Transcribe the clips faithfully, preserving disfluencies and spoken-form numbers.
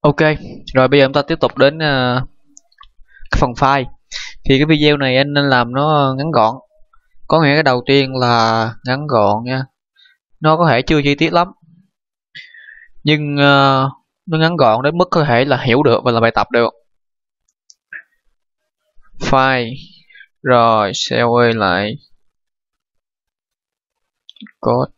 Ok, rồi bây giờ chúng ta tiếp tục đến uh, cái phần file. Thì cái video này anh nên làm nó ngắn gọn. Có nghĩa cái đầu tiên là ngắn gọn nha. Nó có thể chưa chi tiết lắm, nhưng uh, nó ngắn gọn đến mức có thể là hiểu được và là bài tập được. File, rồi save lại code.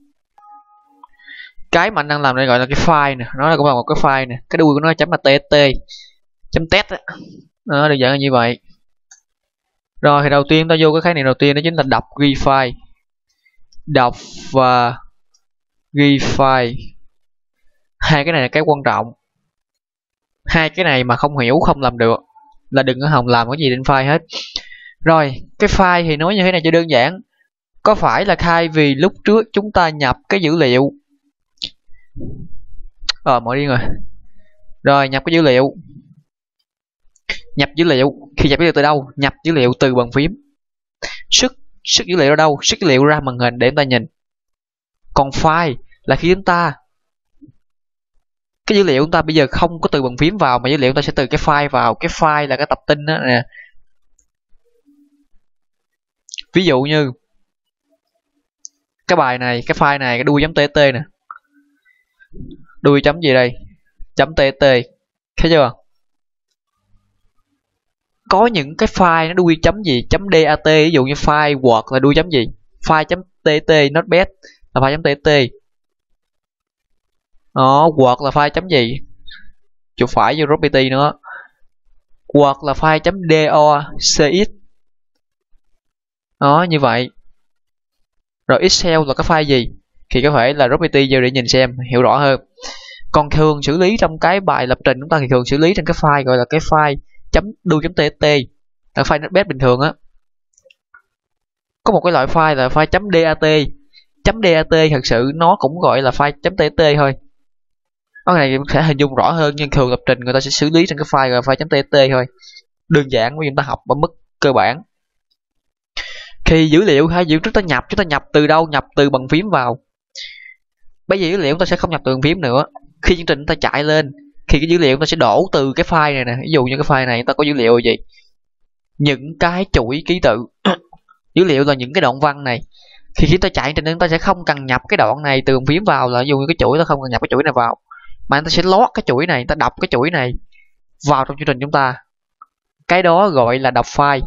Cái mà anh đang làm đây gọi là cái file nè, nó cũng là một cái file nè, cái đuôi của nó chấm là txt, chấm test á, nó đơn giản là như vậy. Rồi thì đầu tiên ta vô cái khái niệm đầu tiên đó chính là đọc ghi file, đọc và ghi file. Hai cái này là cái quan trọng. Hai cái này mà không hiểu không làm được là đừng có hòng làm cái gì trên file hết. Rồi cái file thì nói như thế này cho đơn giản. Có phải là khai vì lúc trước chúng ta nhập cái dữ liệu ờ mọi đi rồi rồi nhập cái dữ liệu nhập dữ liệu khi nhập dữ liệu từ đâu? Nhập dữ liệu từ bàn phím. Xuất xuất dữ liệu ra đâu? Xuất dữ liệu ra màn hình để chúng ta nhìn. Còn file là khi chúng ta cái dữ liệu chúng ta bây giờ không có từ bàn phím vào, mà dữ liệu chúng ta sẽ từ cái file vào. Cái file là cái tập tin đó nè. Ví dụ như cái bài này, cái file này, cái đuôi chấm txt nè, đuôi chấm gì đây, chấm txt, thấy chưa? Có những cái file nó đuôi chấm gì, chấm dat, ví dụ như file Word là đuôi chấm gì, file chấm txt, notepad là file chấm txt, đó, Word là file chấm gì, chuột phải vô property nữa, Word là file chấm docx, đó, như vậy. Rồi Excel là cái file gì thì có thể là property vô để nhìn xem hiểu rõ hơn. Còn thường xử lý trong cái bài lập trình chúng ta thì thường xử lý trên cái file gọi là cái file chấm đuôi chấm txt, là file notepad bình thường á. Có một cái loại file là file chấm dat. Chấm dat thật sự nó cũng gọi là file chấm txt thôi. Cái này sẽ hình dung rõ hơn, nhưng thường lập trình người ta sẽ xử lý trên cái file gọi là file chấm txt thôi. Đơn giản bởi vì chúng ta học ở mức cơ bản. Khi dữ liệu hay dữ chúng ta nhập, chúng ta nhập từ đâu? Nhập từ bàn phím vào. Bây giờ dữ liệu chúng ta sẽ không nhập từ bàn phím nữa. Khi chương trình chúng ta chạy lên, khi cái dữ liệu chúng ta sẽ đổ từ cái file này nè. Ví dụ như cái file này chúng ta có dữ liệu gì? Những cái chuỗi ký tự. Dữ liệu là những cái đoạn văn này. Khi chúng ta chạy trên chúng ta sẽ không cần nhập cái đoạn này từ bàn phím vào, là ví dụ như cái chuỗi, ta không cần nhập cái chuỗi này vào, mà chúng ta sẽ lót cái chuỗi này, ta đọc cái chuỗi này vào trong chương trình chúng ta. Cái đó gọi là đọc file.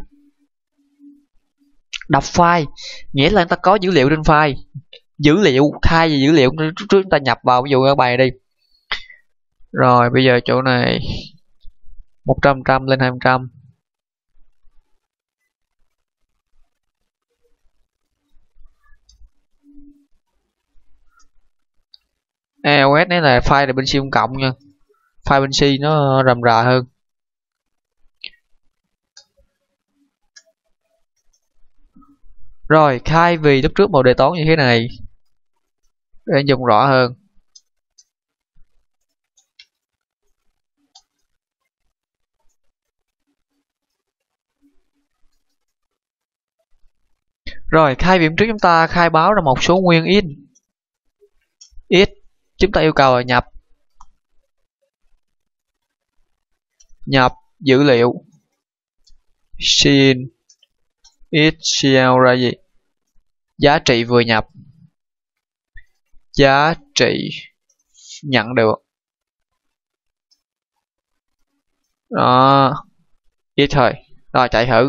Đọc file nghĩa là chúng ta có dữ liệu trên file. Dữ liệu khai về dữ liệu trước chúng ta nhập vào, ví dụ ở bài này đi. Rồi bây giờ chỗ này một trăm trăm lên hai trăm. iOS này là file là bên C cộng nha. File bên C nó rầm rà hơn. Rồi khai vì lúc trước một đề toán như thế này để dùng rõ hơn. Rồi khai vì trước chúng ta khai báo ra một số nguyên in x, chúng ta yêu cầu là nhập nhập dữ liệu sin Excel ra gì? Giá trị vừa nhập, giá trị nhận được. Đó, ít thôi. Rồi chạy thử.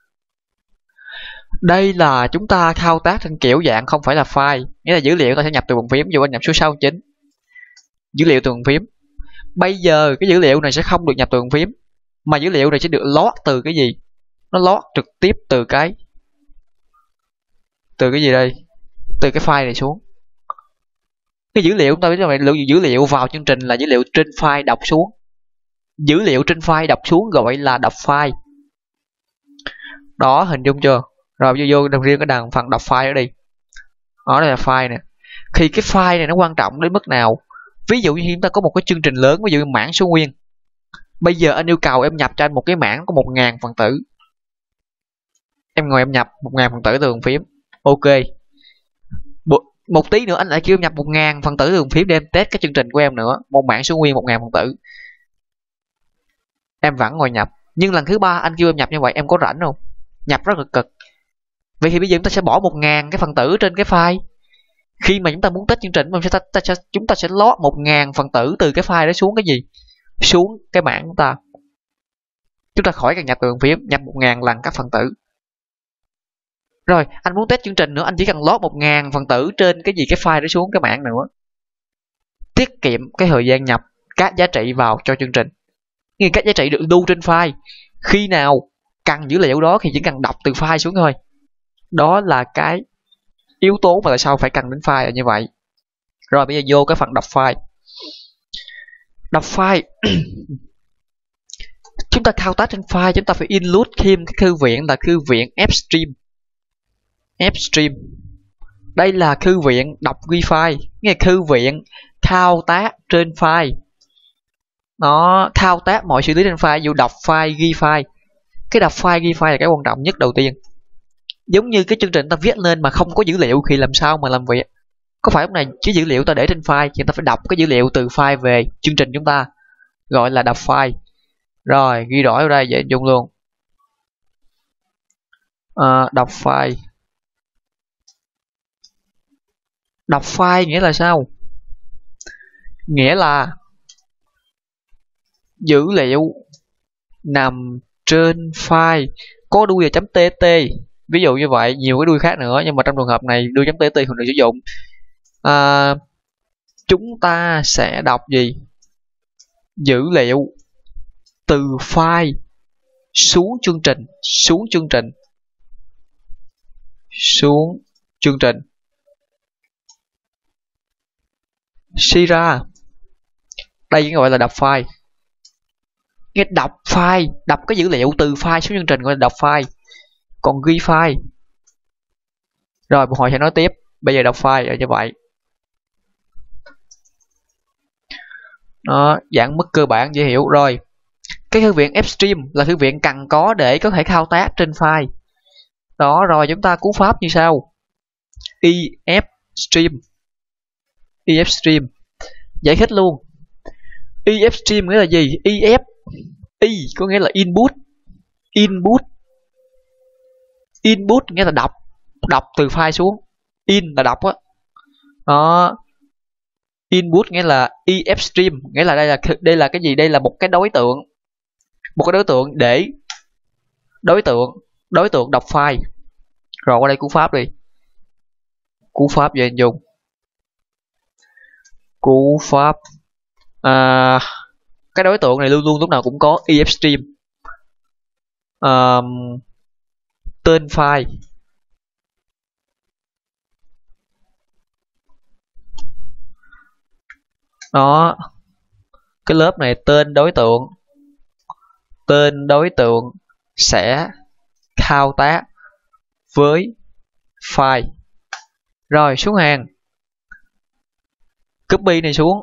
Đây là chúng ta thao tác trên kiểu dạng không phải là file, nghĩa là dữ liệu ta sẽ nhập từ bàn phím. Dù anh nhập số sáu chín, dữ liệu từ bàn phím. Bây giờ cái dữ liệu này sẽ không được nhập từ bàn phím, mà dữ liệu này sẽ được lót từ cái gì? Nó lót trực tiếp từ cái từ cái gì đây? Từ cái file này xuống. Cái dữ liệu chúng ta biết là lượng dữ liệu vào chương trình là dữ liệu trên file đọc xuống. Dữ liệu trên file đọc xuống gọi là đọc file. Đó, hình dung chưa? Rồi vô vô riêng cái đằng phần đọc file ở đi. Đó, đây là file nè. Khi cái file này nó quan trọng đến mức nào? Ví dụ như chúng ta có một cái chương trình lớn, ví dụ như mảng số nguyên. Bây giờ anh yêu cầu em nhập cho anh một cái mảng có một ngàn phần tử. Em ngồi em nhập một ngàn phần tử từ bàn phím. Ok. Một tí nữa anh lại kêu nhập một ngàn phần tử từ bàn phím để em test cái chương trình của em nữa. Một mảng số nguyên một ngàn phần tử. em vẫn ngồi nhập. Nhưng lần thứ ba anh kêu em nhập như vậy, em có rảnh không? Nhập rất là cực. Vậy thì bây giờ chúng ta sẽ bỏ một ngàn cái phần tử trên cái file. Khi mà chúng ta muốn test chương trình, chúng ta, ta, ta, chúng ta sẽ lót một ngàn phần tử từ cái file đó xuống cái gì? Xuống cái mảng chúng ta. Chúng ta khỏi cần nhập từ bàn phím, nhập một ngàn lần các phần tử. Rồi, anh muốn test chương trình nữa, anh chỉ cần lót một ngàn phần tử trên cái gì cái file đó xuống cái mảng nữa. Tiết kiệm cái thời gian nhập các giá trị vào cho chương trình. Nhưng các giá trị được lưu trên file. Khi nào cần dữ liệu đó thì chỉ cần đọc từ file xuống thôi. Đó là cái yếu tố mà tại sao phải cần đến file là như vậy. Rồi bây giờ vô cái phần đọc file. Đọc file. Chúng ta thao tác trên file, chúng ta phải include thêm cái thư viện là thư viện fstream. fstream. Đây là thư viện đọc ghi file, nghe thư viện thao tác trên file. Nó thao tác mọi xử lý trên file, dù đọc file, ghi file. Cái đọc file, ghi file là cái quan trọng nhất đầu tiên. Giống như cái chương trình ta viết lên mà không có dữ liệu thì làm sao mà làm việc? Có phải lúc này cái dữ liệu ta để trên file thì ta phải đọc cái dữ liệu từ file về chương trình chúng ta, gọi là đọc file. Rồi ghi rõ ở đây dễ dùng luôn. À, đọc file. Đọc file nghĩa là sao? Nghĩa là dữ liệu nằm trên file có đuôi là .tt. Ví dụ như vậy, nhiều cái đuôi khác nữa, nhưng mà trong trường hợp này đuôi .tt thường được sử dụng. À, chúng ta sẽ đọc gì? Dữ liệu từ file xuống chương trình, xuống chương trình, xuống chương trình. Suy ra đây gọi là đọc file. Nghe đọc file, đọc cái dữ liệu từ file xuống chương trình gọi là đọc file. Còn ghi file. Rồi một hồi sẽ nói tiếp. Bây giờ đọc file là như vậy. Nó dạng mức cơ bản dễ hiểu rồi. Cái thư viện fstream là thư viện cần có để có thể thao tác trên file. Đó, rồi chúng ta cú pháp như sau. efstream. efstream. Giải thích luôn. efstream nghĩa là gì? ef. E có nghĩa là input. Input. Input nghĩa là đọc. Đọc từ file xuống. In là đọc á. Đó. Input nghĩa là efstream, nghĩa là đây là đây là cái gì? Đây là một cái đối tượng. Một cái đối tượng để đối tượng đối tượng đọc file. Rồi qua đây cú pháp đi. Cú pháp về dùng. Cú pháp à, cái đối tượng này luôn luôn lúc nào cũng có efstream. À, tên file. Đó. Cái lớp này tên đối tượng. Tên đối tượng sẽ thao tác với file. Rồi xuống hàng. Copy này xuống.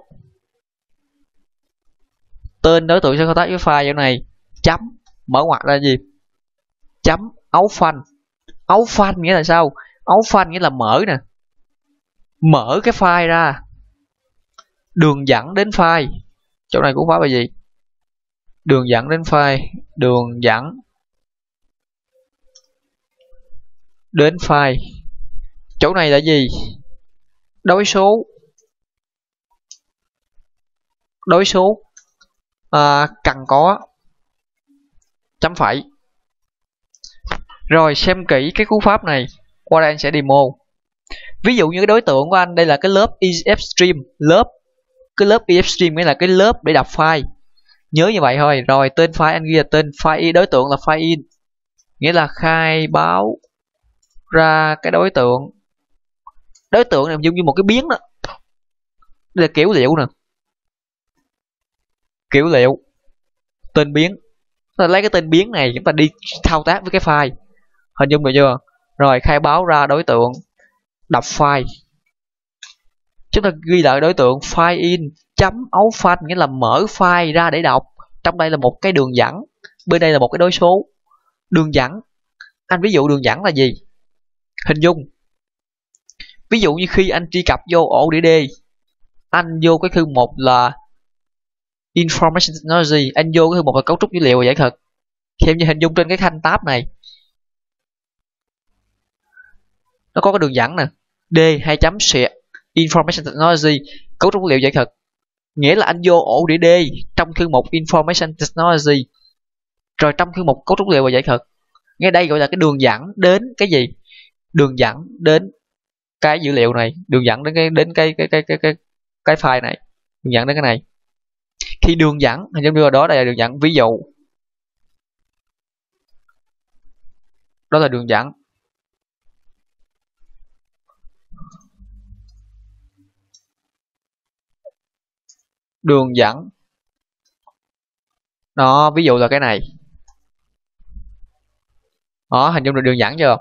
Tên đối tượng sẽ thao tác với file chỗ này. Chấm. Mở ngoặc ra gì? Chấm ấu phanh. Ấu phanh nghĩa là sao? Ấu phanh nghĩa là mở nè. Mở cái file ra. Đường dẫn đến file. Chỗ này cũng pháp là gì? Đường dẫn đến file. Đường dẫn đến file. Chỗ này là gì? Đối số. Đối số à, cần có chấm phẩy. Rồi xem kỹ cái cú pháp này. Qua đây anh sẽ demo. Ví dụ như cái đối tượng của anh đây là cái lớp efstream. Lớp cái lớp efstream nghĩa là cái lớp để đọc file. Nhớ như vậy thôi. Rồi tên file anh ghi là tên file, đối tượng là file in, nghĩa là khai báo ra cái đối tượng. Đối tượng này giống như một cái biến đó. Đây là kiểu liệu nè. Kiểu liệu. Tên biến. Chúng ta lấy cái tên biến này chúng ta đi thao tác với cái file. Hình dung được chưa? Rồi khai báo ra đối tượng đọc file. Chúng ta ghi lại đối tượng file in chấm ấu phanh nghĩa là mở file ra để đọc. Trong đây là một cái đường dẫn, bên đây là một cái đối số. Đường dẫn. Anh ví dụ đường dẫn là gì? Hình dung. Ví dụ như khi anh truy cập vô ổ đĩa D, anh vô cái thư mục là Information Technology, anh vô cái thư mục là cấu trúc dữ liệu và giải thuật. Khi em như hình dung trên cái thanh tab này, nó có cái đường dẫn nè, D hai chấm sẹt Information Technology, cấu trúc dữ liệu giải thuật. Nghĩa là anh vô ổ đĩa D trong thư mục Information Technology, rồi trong thư mục cấu trúc dữ liệu và giải thuật. Ngay đây gọi là cái đường dẫn đến cái gì? Đường dẫn đến cái dữ liệu này, đường dẫn đến cái đến cái cái cái cái cái cái file này, đường dẫn đến cái này. Khi đường dẫn hình như vào đó đây là đường dẫn, ví dụ đó là đường dẫn. Đường dẫn đó, ví dụ là cái này đó, hình dung được đường dẫn chưa?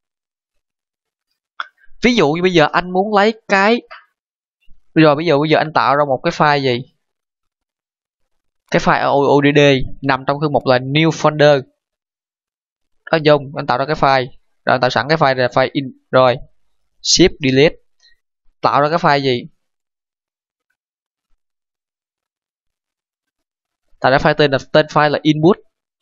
Ví dụ như bây giờ anh muốn lấy cái, rồi ví dụ bây giờ anh tạo ra một cái file gì, cái file o đê đê nằm trong thư mục là new folder. Đó, dùng anh tạo ra cái file, rồi anh tạo sẵn cái file là file in, rồi shift delete, tạo ra cái file gì, tạo ra file tên là tên file là input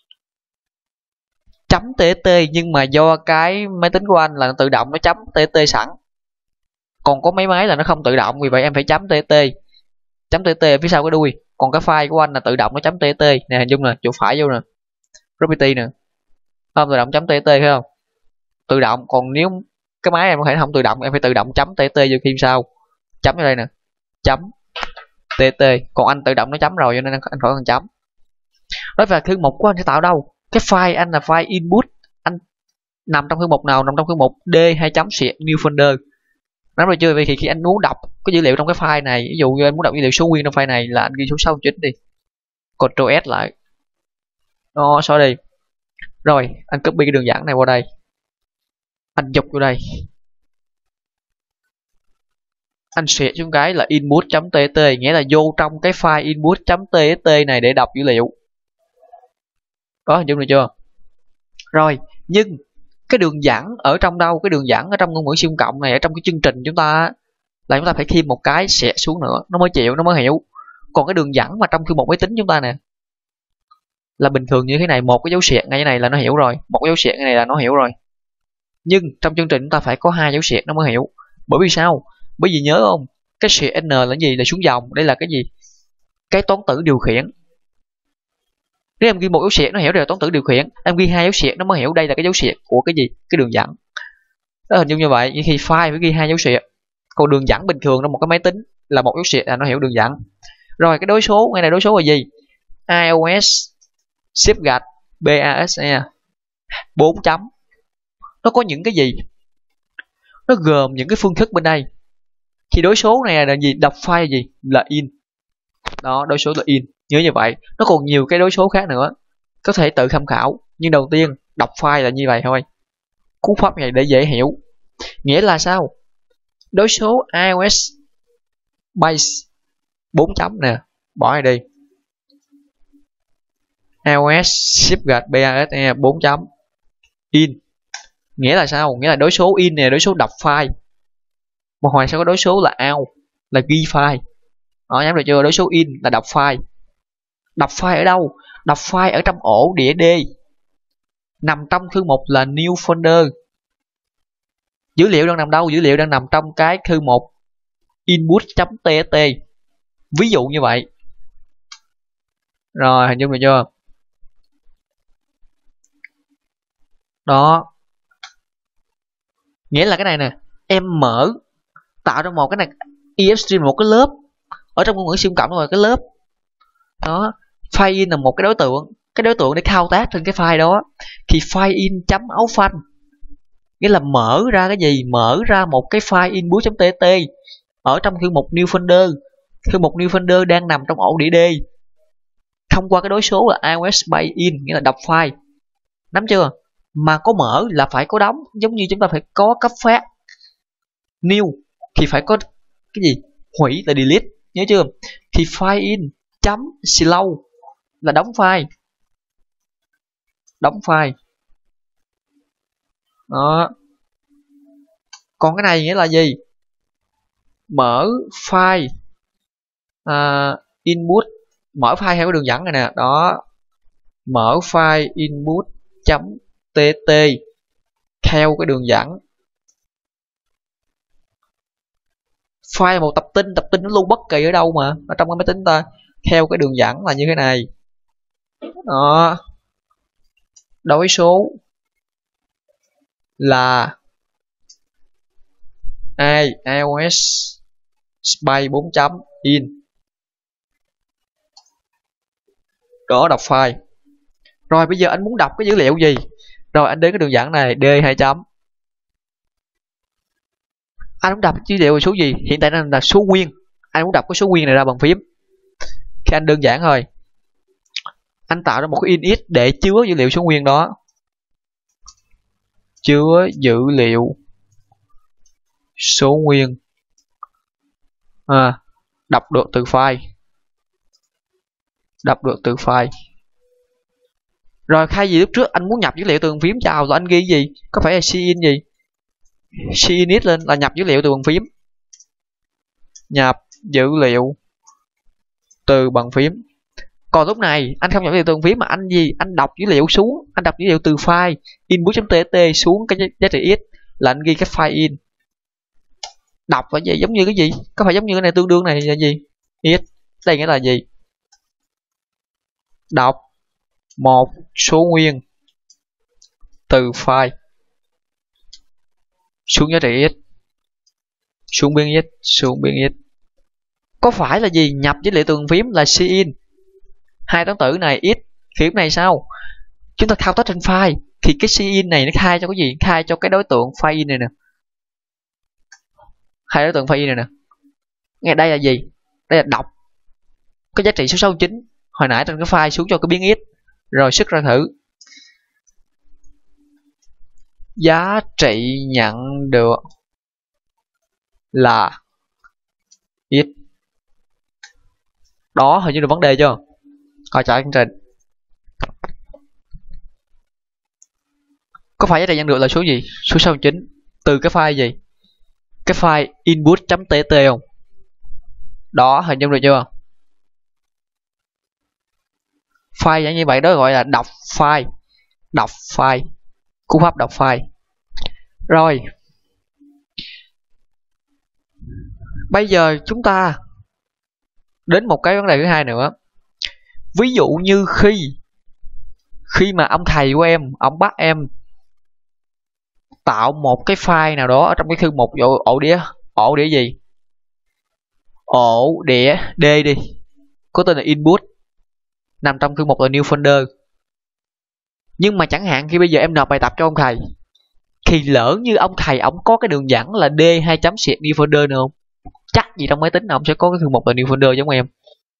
chấm txt, nhưng mà do cái máy tính của anh là nó tự động nó chấm txt sẵn, còn có mấy máy là nó không tự động, vì vậy em phải chấm txt, chấm txt ở phía sau cái đuôi. Còn cái file của anh là tự động nó chấm txt nè, hình dung nè, chỗ phải vô nè, property nè, không tự động chấm txt thấy không, tự động. Còn nếu cái máy em có thể không tự động, em phải tự động chấm txt vô phim sau, chấm ở đây nè, chấm txt. Còn anh tự động nó chấm rồi cho nên anh khỏi cần chấm. Đó là thư mục của anh sẽ tạo đâu? Cái file anh là file input, anh nằm trong thư mục nào? Nằm trong thư mục D hai chấm sẹt new folder. Nắm rồi chưa? Vậy thì khi anh muốn đọc cái dữ liệu trong cái file này, ví dụ như anh muốn đọc dữ liệu số nguyên trong file này là anh ghi số sáu chín đi, Ctrl S lại, nó xóa đi. Rồi anh copy cái đường dẫn này vào đây, anh dục vô đây, anh sẽ xuống cái là input.txt, nghĩa là vô trong cái file input.txt này để đọc dữ liệu. Có hình dung được chưa? Rồi, nhưng cái đường dẫn ở trong đâu? Cái đường dẫn ở trong ngôn ngữ siêu cộng này, ở trong cái chương trình chúng ta là chúng ta phải thêm một cái sẽ xuống nữa nó mới chịu, nó mới hiểu. Còn cái đường dẫn mà trong thư mục máy tính chúng ta nè là bình thường như thế này, một cái dấu sẹt ngay này là nó hiểu rồi, một cái dấu sẹt ngay này là nó hiểu rồi. Nhưng trong chương trình chúng ta phải có hai dấu sẹt nó mới hiểu. Bởi vì sao? Bởi vì nhớ không, cái sẹt n là gì? Là xuống dòng. Đây là cái gì? Cái toán tử điều khiển. Nếu em ghi một dấu sẹt nó hiểu đây là toán tử điều khiển, em ghi hai dấu sẹt nó mới hiểu đây là cái dấu sẹt của cái gì? Cái đường dẫn. Đó, hình dung như vậy. Nhưng khi file phải ghi hai dấu sẹt, còn đường dẫn bình thường trong một cái máy tính là một dấu sẹt là nó hiểu đường dẫn. Rồi cái đối số ngay này, đối số là gì? iOS shift gạch base bốn chấm, nó có những cái gì? Nó gồm những cái phương thức bên đây. Thì đối số này là gì? Đọc file là gì? Là in. Đó, đối số là in, nhớ như vậy. Nó còn nhiều cái đối số khác nữa, có thể tự tham khảo. Nhưng đầu tiên đọc file là như vậy thôi. Cú pháp này để dễ hiểu. Nghĩa là sao? Đối số iOS base bốn chấm nè, bỏ này đi, iOS shift gạch base bốn chấm in, nghĩa là sao? Nghĩa là đối số in này, đối số đọc file. Một hồi sẽ có đối số là out, là ghi file. Đó, nhắm được chưa? Đối số in là đọc file. Đọc file ở đâu? Đọc file ở trong ổ đĩa D, nằm trong thư mục là new folder. Dữ liệu đang nằm đâu? Dữ liệu đang nằm trong cái thư mục input.txt. Ví dụ như vậy. Rồi, hình dung được chưa? Đó. Nghĩa là cái này nè, em mở tạo ra một cái này ifstream, một cái lớp ở trong ngôn ngữ siêu cộng rồi, cái lớp đó. File in là một cái đối tượng, cái đối tượng để thao tác trên cái file đó. Thì file in chấm áo phanh nghĩa là mở ra cái gì? Mở ra một cái file input.txt ở trong thư mục new folder. Thư mục new folder đang nằm trong ổ đĩa D. Thông qua cái đối số là iOS by in, nghĩa là đọc file. Nắm chưa? Mà có mở là phải có đóng, giống như chúng ta phải có cấp phát. New thì phải có cái gì? Hủy là delete, nhớ chưa? Thì file in chấm slow là đóng file. Đóng file. Đó. Còn cái này nghĩa là gì? Mở file uh, input mở file theo cái đường dẫn này nè, đó, mở file input.tt theo cái đường dẫn. File một tập tin, tập tin nó luôn bất kỳ ở đâu mà, ở trong cái máy tính ta, theo cái đường dẫn là như thế này. Đó, đối số là ai iOS space bốn chấm in. Đó, đọc file. Rồi bây giờ anh muốn đọc cái dữ liệu gì? Rồi anh đến cái đường dẫn này, D hai chấm. Anh muốn đọc dữ liệu số gì? Hiện tại là số nguyên. Anh muốn đọc cái số nguyên này ra bằng phím. Khi anh đơn giản thôi, anh tạo ra một cái init để chứa dữ liệu số nguyên đó. Chứa dữ liệu số nguyên. À, đọc được từ file. Đọc được từ file. Rồi khai gì lúc trước anh muốn nhập dữ liệu từ bàn phím chào là anh ghi gì? Có phải là cin gì? Cinit lên là nhập dữ liệu từ bàn phím. Nhập dữ liệu từ bàn phím. Còn lúc này anh không nhập dữ liệu từ bàn phím mà anh gì? Anh đọc dữ liệu xuống, anh đọc dữ liệu từ file input.tt xuống cái giá trị x là anh ghi cái file in. Đọc là gì? Giống như cái gì? Có phải giống như cái này tương đương này là gì? X. Đây nghĩa là gì? Đọc một số nguyên từ file xuống giá trị x, xuống biên x, xuống biên x. Có phải là gì? Nhập dữ liệu từ bàn phím là cin. Hai toán tử này x, thì lúc này sao? Chúng ta thao tác trên file thì cái cin này nó khai cho cái gì? Khai cho cái đối tượng file in này nè. Hai đối tượng file in này nè. Nghe đây là gì? Đây là đọc cái giá trị số sáu chín hồi nãy trên cái file xuống cho cái biến x. Rồi xuất ra thử. Giá trị nhận được là x. Đó, hình như là vấn đề chưa? Coi trả chương trình. Có phải giá trị nhận được là số gì? Số sáu chín. Từ cái file gì? Cái file input.tt không? Đó, hình dung được chưa? File dạng như vậy đó gọi là đọc file. Đọc file. Cú pháp đọc file. Rồi. Bây giờ chúng ta đến một cái vấn đề thứ hai nữa. Ví dụ như khi khi mà ông thầy của em, ông bắt em tạo một cái file nào đó ở trong cái thư mục ổ, ổ đĩa, ổ đĩa gì? Ổ đĩa D đi. Có tên là input. Nằm trong thư mục là new folder. Nhưng mà chẳng hạn khi bây giờ em nộp bài tập cho ông thầy, thì lỡ như ông thầy ông có cái đường dẫn là D hai chấm xẹt new folder nữa không? Chắc gì trong máy tính nào ông sẽ có cái thư mục là new folder giống em.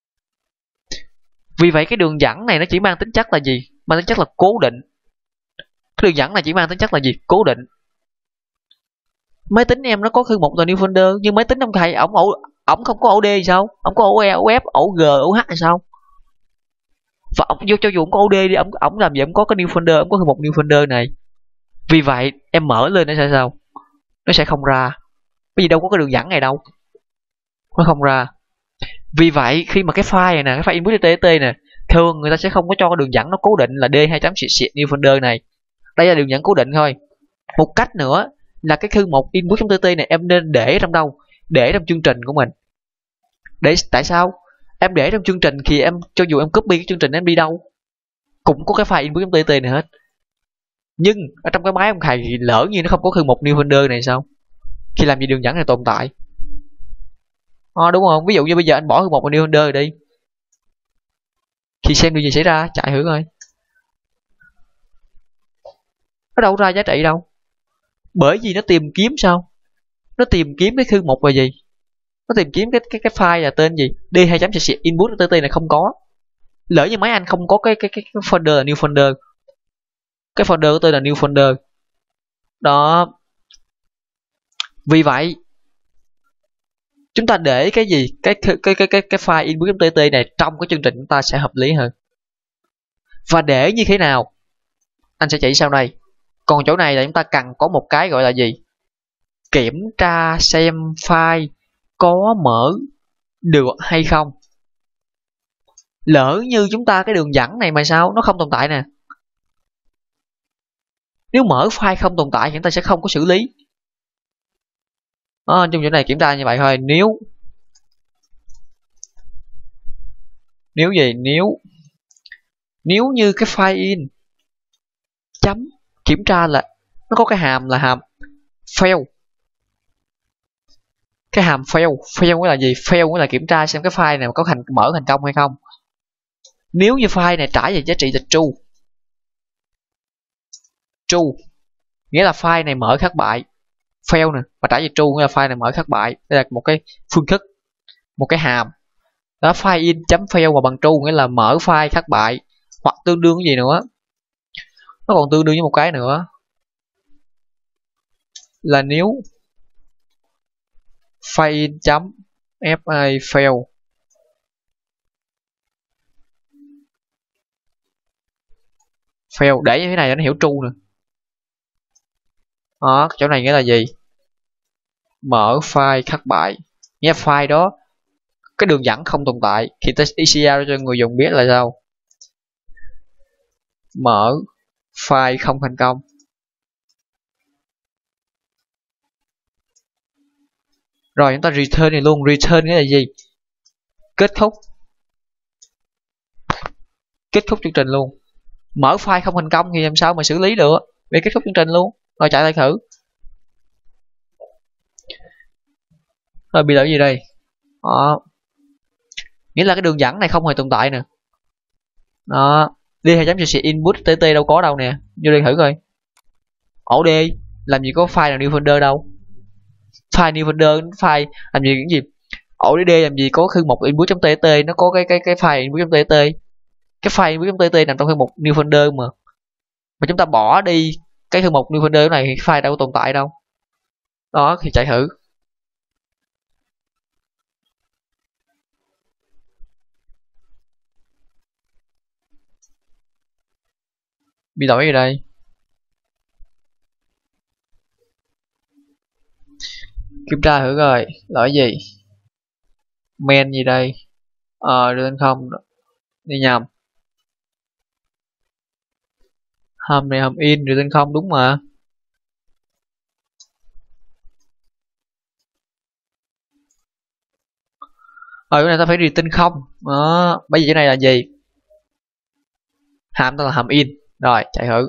Vì vậy cái đường dẫn này nó chỉ mang tính chất là gì? Mang tính chất là cố định. Cái đường dẫn này chỉ mang tính chất là gì? Cố định. Máy tính em nó có thư mục là new folder, nhưng máy tính ông thầy ổng ổ ổng không có ổ D thì sao? Ông có ổ E, ổ F, ổ G, ổ H hay sao? Và ông vô cho dù ông có ổ D đi, ông ổng làm gì ông có cái new folder, ông có thư mục new folder này. Vì vậy em mở lên nó sẽ sao? Nó sẽ không ra. Bởi vì đâu có cái đường dẫn này đâu. Nó không ra. Vì vậy khi mà cái file này nè, cái file input.tt nè, thường người ta sẽ không có cho đường dẫn nó cố định là D hai chấm xẹt new folder này. Đây là đường dẫn cố định thôi. Một cách nữa là cái thư mục input.tt này em nên để trong đâu? Để trong chương trình của mình. Để tại sao? Em để trong chương trình thì em cho dù em copy cái chương trình em đi đâu cũng có cái file input.tt này hết. Nhưng ở trong cái máy ông thầy thì lỡ như nó không có thư mục new folder này sao? Khi làm gì đường dẫn này tồn tại? À, đúng không? Ví dụ như bây giờ anh bỏ thư mục new folder đi, thì xem điều gì xảy ra, chạy thử coi. Nó đâu ra giá trị đâu. Bởi vì nó tìm kiếm sao? Nó tìm kiếm cái thư mục là gì? Nó tìm kiếm cái cái cái file là tên gì? D hai chấm xẹt input.tt này không có. Lỡ như máy anh không có cái cái cái, cái folder là new folder. Cái folder của tôi là new folder. Đó. Vì vậy chúng ta để cái gì? Cái cái cái cái cái file input.tt này trong cái chương trình chúng ta sẽ hợp lý hơn. Và để như thế nào? Anh sẽ chỉ sau đây. Còn chỗ này là chúng ta cần có một cái gọi là gì? Kiểm tra xem file có mở được hay không. Lỡ như chúng ta cái đường dẫn này mà sao nó không tồn tại nè, nếu mở file không tồn tại thì chúng ta sẽ không có xử lý. Đó, trong chỗ này kiểm tra như vậy thôi. Nếu nếu gì nếu nếu như cái file in chấm kiểm tra là nó có cái hàm là hàm fail, cái hàm fail fail nghĩa là gì? Fail nghĩa là kiểm tra xem cái file này có thành mở thành công hay không. Nếu như file này trả về giá trị là true, true nghĩa là file này mở thất bại. Fail nè và trả về true nghĩa là file này mở thất bại. Đây là một cái phương thức, một cái hàm đó. File in chấm fail và bằng true nghĩa là mở file thất bại, hoặc tương đương cái gì nữa, nó còn tương đương với một cái nữa là nếu file in chấm fa fail fail để như thế này nó hiểu true nè. Đó, chỗ này nghĩa là gì? Mở file thất bại, nghĩa file đó cái đường dẫn không tồn tại. Thì ta i xê rờ cho người dùng biết là sao? Mở file không thành công. Rồi chúng ta return này luôn. Return nghĩa là gì? Kết thúc, kết thúc chương trình luôn. Mở file không thành công thì làm sao mà xử lý được, để kết thúc chương trình luôn. Rồi chạy lại thử. Rồi bị lỗi gì đây? Đó, nghĩa là cái đường dẫn này không hề tồn tại nè. Đó, đi hai chấm cc input tt đâu có đâu nè. Vô đây thử coi. Ổ D làm gì có file nào new folder đâu. File new folder file làm gì cái gì? Ổ D làm gì có thư mục input.tt, nó có cái cái cái file input.tt. Cái file input.tt nằm trong thư mục new folder mà. Mà chúng ta bỏ đi cái thư mục new folder này thì file đâu có tồn tại đâu. Đó thì chạy thử. Bị lỗi gì đây? Kiểm tra thử coi lỗi gì. Men gì đây? Ờ đưa lên không, đi nhầm. Hàm này hàm in đưa lên không đúng mà. Rồi cái này ta phải đi tin không. Đó, bây giờ cái này là gì? Hàm ta là hàm in. Rồi chạy thử.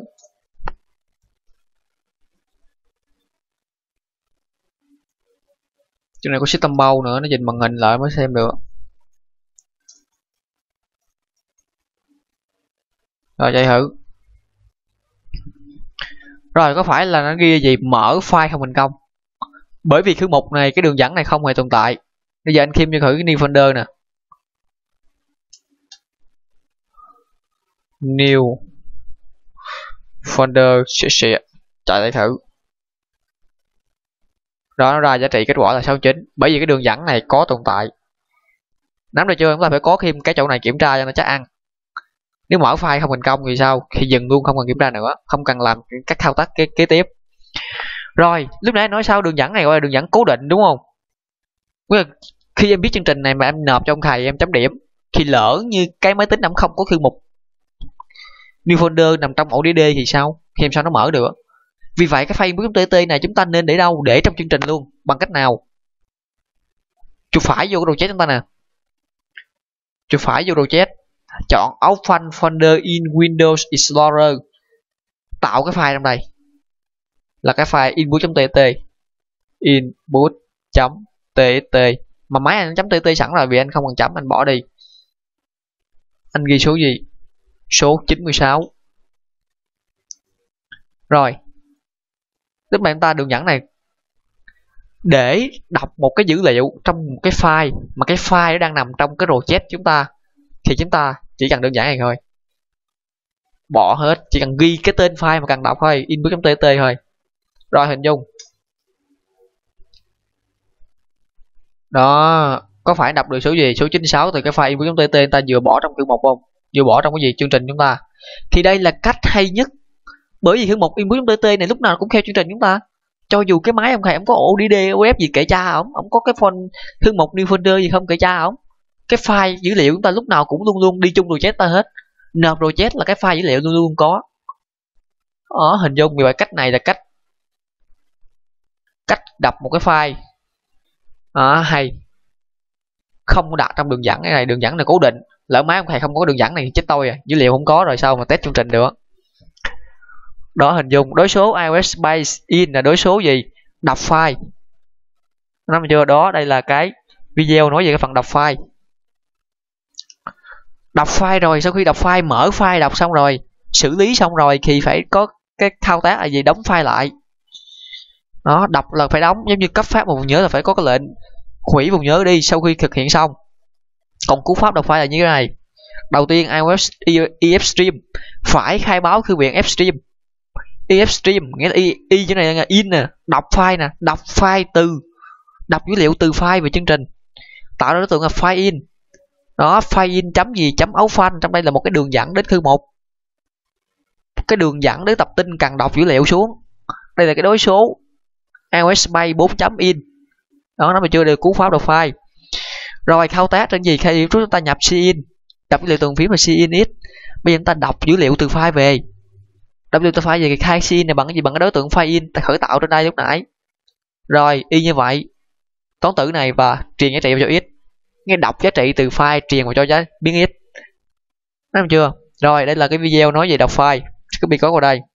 Chỗ này có system bao nữa, nó nhìn màn hình lại mới xem được. Rồi chạy thử. Rồi có phải là nó ghi gì mở file không thành công? Bởi vì thư mục này cái đường dẫn này không hề tồn tại. Bây giờ anh Kim cho thử cái new folder nè. New folder chạy lại thử. Đó, nó ra giá trị kết quả là sáu mươi chín. Bởi vì cái đường dẫn này có tồn tại. Nắm được chưa? Chúng ta phải có thêm cái chỗ này kiểm tra cho nó chắc ăn. Nếu mở file không thành công thì sao? Thì dừng luôn, không cần kiểm tra nữa, không cần làm các thao tác kế, kế tiếp. Rồi lúc nãy nói sao đường dẫn này gọi là đường dẫn cố định đúng không? Khi em biết chương trình này mà em nộp cho ông thầy em chấm điểm, thì lỡ như cái máy tính em không có thư mục new folder nằm trong ổ đê đê thì sao? Thì em sao nó mở được? Vì vậy cái file input.tt này chúng ta nên để đâu? Để trong chương trình luôn. Bằng cách nào? Chuột phải vô cái project chúng ta nè. Chuột phải vô project, chọn Open folder in Windows Explorer, tạo cái file trong đây là cái file input.tt, input.tt. Mà máy anh chấm tt sẵn rồi vì anh không cần chấm, anh bỏ đi. Anh ghi số gì? Số chín mươi sáu. Rồi lúc này chúng ta đường dẫn này để đọc một cái dữ liệu trong một cái file mà cái file nó đang nằm trong cái project chúng ta, thì chúng ta chỉ cần đơn giản này thôi, bỏ hết, chỉ cần ghi cái tên file mà cần đọc thôi, input.tt thôi. Rồi hình dung đó, có phải đọc được số gì? Số chín mươi sáu từ cái file input.tt người ta vừa bỏ trong thư mục không? Vừa bỏ trong cái gì? Chương trình chúng ta. Thì đây là cách hay nhất, bởi vì thư mục input.tt này lúc nào cũng theo chương trình chúng ta. Cho dù cái máy ông thầy ông có ổ đê đê, o ép gì kệ cha ổng, ông có cái phone thư mục new folder gì không kệ cha ổng, cái file dữ liệu chúng ta lúc nào cũng luôn luôn đi chung project ta hết. Nộp project là cái file dữ liệu luôn luôn có. Ở hình dung vì vậy cách này là cách cách đọc một cái file à, hay không đặt trong đường dẫn. Cái này đường dẫn là cố định, lỡ má ông thầy không có đường dẫn này chết tôi à, dữ liệu không có rồi sao mà test chương trình được. Đó, hình dung đối số iOS base in là đối số gì? Đọc file. Nắm chưa? Đó, đây là cái video nói về cái phần đọc file. Đọc file rồi, sau khi đọc file, mở file đọc xong rồi, xử lý xong rồi thì phải có cái thao tác là gì? Đóng file lại. Đó, đọc là phải đóng, giống như cấp phát một vùng nhớ là phải có cái lệnh hủy vùng nhớ đi sau khi thực hiện xong. Còn cú pháp đọc file là như thế này. Đầu tiên iOS ifstream phải khai báo thư viện fstream. ifstream nghĩa là y, y chỗ này là in nè, đọc file nè, đọc file từ đọc dữ liệu từ file về chương trình, tạo ra đối tượng là file in. Đó, file in chấm gì chấm ấu phanh, trong đây là một cái đường dẫn đến thư mục, cái đường dẫn đến tập tin cần đọc dữ liệu xuống. Đây là cái đối số iOS base bốn chấm in. Đó, nó mà chưa được cú pháp đọc file. Rồi thao tác trên gì? Khi chúng ta nhập cin, đọc dữ liệu từ phím là cinit. Bây giờ chúng ta đọc dữ liệu từ file về. Đọc dữ liệu từ file về, khai cin này bằng cái gì? Bằng cái đối tượng file in ta khởi tạo trên đây lúc nãy. Rồi y như vậy, toán tử này và truyền giá trị vào cho x. Nghe đọc giá trị từ file truyền vào cho giá biến x. Thấy chưa? Rồi đây là cái video nói về đọc file. Copy code vào đây.